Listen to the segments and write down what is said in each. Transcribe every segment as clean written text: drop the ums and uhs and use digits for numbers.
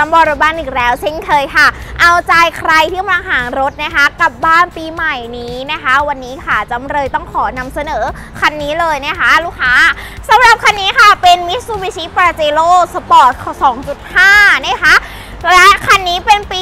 ำบอรบ้านอีกแล้วเช่นเคยค่ะเอาใจใครที่กำลังหารถนะคะกับบ้านปีใหม่นี้นะคะวันนี้ค่ะจำเลยต้องขอนำเสนอคันนี้เลยนะคะลูกค้าสำหรับคันนี้ค่ะเป็น Mitsubishi Pajero Sport 2.5 นะคะและคันนี้เป็นปี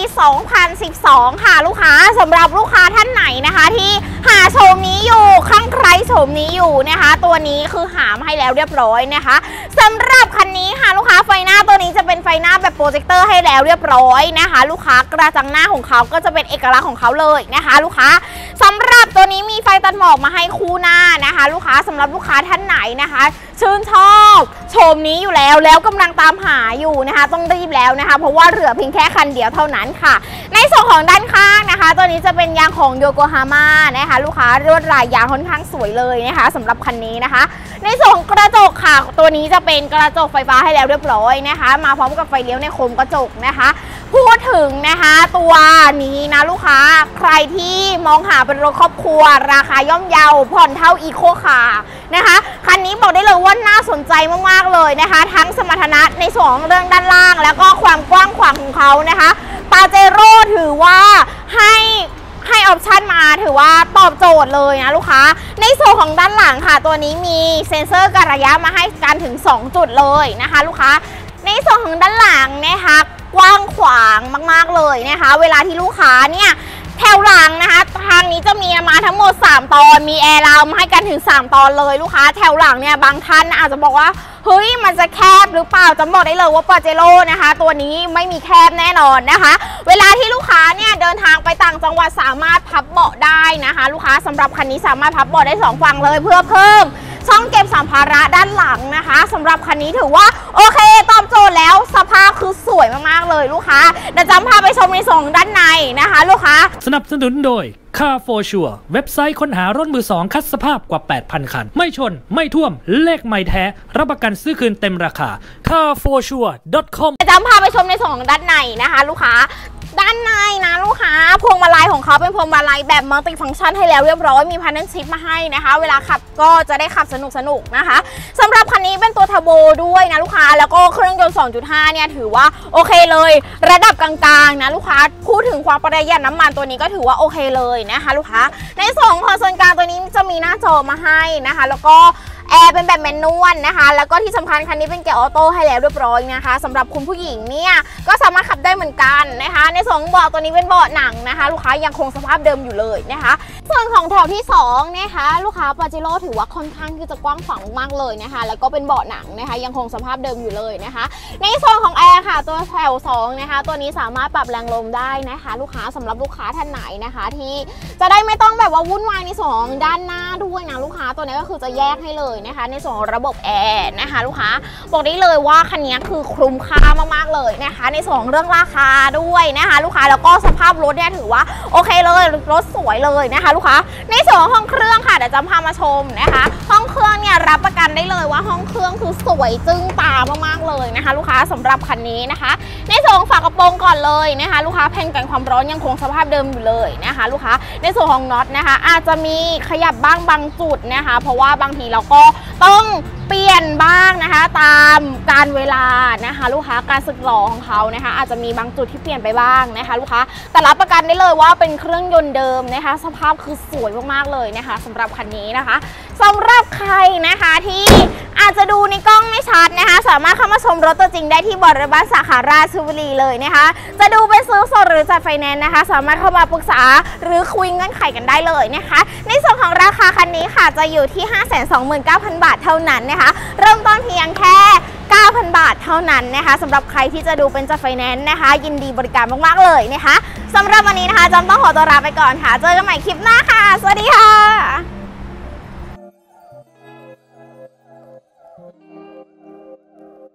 2012 ค่ะลูกค้าสำหรับลูกค้าท่านไหนนะคะที่หาโฉมนี้อยู่ข้างใครโฉมนี้อยู่นะคะตัวนี้คือหามาให้แล้วเรียบร้อยนะคะสำหรับคันนี้ค่ะลูกค้าไฟหน้าตัวนี้จะเป็นไฟหน้าแบบโปรเจคเตอร์ให้แล้วเรียบร้อยนะคะลูกค้ากระจังหน้าของเขาก็จะเป็นเอกลักษณ์ของเขาเลยนะคะลูกค้าสำหรับตัวนี้มีไฟตัดหมอกมาให้คู่หน้านะคะลูกค้าสำหรับลูกค้าท่านไหนนะคะชื่นชอบโฉมนี้อยู่แล้วกำลังตามหาอยู่นะคะต้องรีบแล้วนะคะเพราะว่าเหลือเพียงแค่คันเดียวเท่านั้นค่ะในส่วนของด้านข้างนะคะตัวนี้จะเป็นยางของโยโกฮาม่านะคะลูกค้าลวดลายยางค่อนข้างสวยเลยนะคะสำหรับคันนี้นะคะในส่วนของกระจกค่ะตัวนี้จะเป็นกระจกไฟฟ้าให้แล้วเรียบร้อยนะคะมาพร้อมกับไฟเลี้ยวในโคมกระจกนะคะพูดถึงนะคะตัวนี้นะลูกค้าใครที่มองหาเป็นรถครอบครัวราคาย่อมเยาผ่อนเท่าอีโคคาร์นะคะคันนี้บอกได้เลยว่าน่าสนใจมากๆเลยนะคะทั้งสมรรถนะในส่วนของเรื่องด้านล่างแล้วก็ความกว้างขวางของเขานะคะปาเจโร่ถือว่าให้ออปชันมาถือว่าตอบโจทย์เลยนะลูกค้าในส่วนของด้านหลังค่ะตัวนี้มีเซ็นเซอร์การระยะมาให้กันถึง2จุดเลยนะคะลูกค้าในส่วนของด้านหลังนะคะกว้างขวางมากๆเลยนะคะเวลาที่ลูกค้าเนี่ยแถวหลังนะคะทางนี้จะมีมาทั้งหมด3ตอนมีแอร์ราวมาให้กันถึง3ตอนเลยลูกค้าแถวหลังเนี่ยบางท่านอาจจะบอกว่าเฮ้ยมันจะแคบหรือเปล่าจะบอกได้เลยว่าปาเจโร่นะคะตัวนี้ไม่มีแคบแน่นอนนะคะเวลาที่ลูกค้าเนี่ยเดินทางไปต่างจังหวัดสามารถพับเบาะได้นะคะลูกค้าสำหรับคันนี้สามารถพับเบาะได้2ฝั่งเลยเพื่อเพิ่มช่องเก็บสัมภาระด้านหลังนะคะสำหรับคันนี้ถือว่าโอเคตอบโจทย์แล้วสภาพคือสวยมากๆเลยลูกค้าเดี๋ยวจำพาไปชมในส่วนด้านในนะคะลูกค้าสนับสนุนโดย Car for Sure เว็บไซต์ค้นหารถมือ2คัดสภาพกว่า 8,000 คันไม่ชนไม่ท่วมเลขไม่แท้รับประกันซื้อคืนเต็มราคา carforsure.com จำพาไปชมในส่วนของด้านในนะคะลูกค้าด้านในนะลูกค้าพวงมาลัยของเขาเป็นพวงมาลัยแบบมัลติฟังก์ชันให้แล้วเรียบร้อยมีพาร์ทเนอร์ชิพมาให้นะคะเวลาขับก็จะได้ขับสนุกนะคะสำหรับคันนี้เป็นตัวเทอร์โบด้วยนะลูกค้าแล้วก็เครื่องยนต์ 2.5 เนี่ยถือว่าโอเคเลยระดับกลางๆนะลูกค้าพูดถึงความประหยัดน้ำมันตัวนี้ก็ถือว่าโอเคเลยนะคะลูกค้าในส่วนของคอนโซลกลางตัวนี้จะมีหน้าจอมาให้นะคะแล้วก็แอร์เป็นแบบแมนนวลนะคะแล้วก็ที่สำคัญคันนี้เป็นเกียร์ออโต้ให้แล้วเรียบร้อยนะคะสำหรับคุณผู้หญิงเนี่ยก็สามารถขับได้เหมือนกันนะคะในส่วนของเบาะตัวนี้เป็นเบาะหนังนะคะลูกค้ายังคงสภาพเดิมอยู่เลยนะคะส่วนของแถวที่2นะคะลูกค้าปาเจโร่ถือว่าค่อนข้างที่จะกว้างขวางมากเลยนะคะแล้วก็เป็นเบาะหนังนะคะยังคงสภาพเดิมอยู่เลยนะคะในส่วนของแอร์ค่ะตัวแถว2นะคะตัวนี้สามารถปรับแรงลมได้นะคะลูกค้าสำหรับลูกค้าท่านไหนนะคะที่จะได้ไม่ต้องแบบว่าวุ่นวายในส่วนของด้านหน้าด้วยนะลูกค้าตัวนี้ก็คือจะแยกให้เลยนะคะในส่วนของระบบแอร์นะคะลูกค้าบอกได้เลยว่าคันนี้คือคุ้มค่ามากๆเลยนะคะในส่วนของเรื่องราคาด้วยนะคะลูกค้าแล้วก็สภาพรถเนี่ยถือว่าโอเคเลยรถสวยเลยนะคะลูกค้าในส่วนของห้องเครื่องค่ะเดี๋ยวจะพามาชมนะคะห้องเครื่องเนี่ยรับประกันได้เลยว่าห้องเครื่องคือสวยจึ้งตามากๆเลยนะคะลูกค้าสำหรับคันนี้นะคะในส่วนของฝากระโปรงก่อนเลยนะคะลูกค้าแผ่นกันความร้อนยังคงสภาพเดิมอยู่เลยนะคะลูกค้าในส่วนของน็อตนะคะอาจจะมีขยับบ้างบางจุดนะคะเพราะว่าบางทีเราก็ต้องเปลี่ยนบ้างนะคะตามการเวลานะคะลูกค้าการสึกหรอของเขานะคะอาจจะมีบางจุดที่เปลี่ยนไปบ้างนะคะลูกค้าแต่รับประกันได้เลยว่าเป็นเครื่องยนต์เดิมนะคะสภาพคือสวยมากๆเลยนะคะสำหรับคันนี้นะคะสำหรับใครนะคะที่อาจจะดูในกล้องไม่ชัดนะคะสามารถเข้ามาชมรถตัวจริงได้ที่บริษัทสาขาราชบุรีเลยนะคะจะดูเป็นซื้อสดหรือจัดไฟแนนซ์นะคะสามารถเข้ามาปรึกษาหรือคุยเงื่อนไขกันได้เลยนะคะในส่วนของราคาคันนี้ค่ะจะอยู่ที่ 529,000 บาทเท่านั้นนะคะเริ่มต้นเพียงแค่ 9,000 บาทเท่านั้นนะคะสำหรับใครที่จะดูเป็นจัดไฟแนนซ์นะคะยินดีบริการมากๆเลยนะคะสำหรับวันนี้นะคะจำต้องขอตัวลาไปก่อนค่ะเจอกันใหม่คลิปหน้าค่ะสวัสดีค่ะ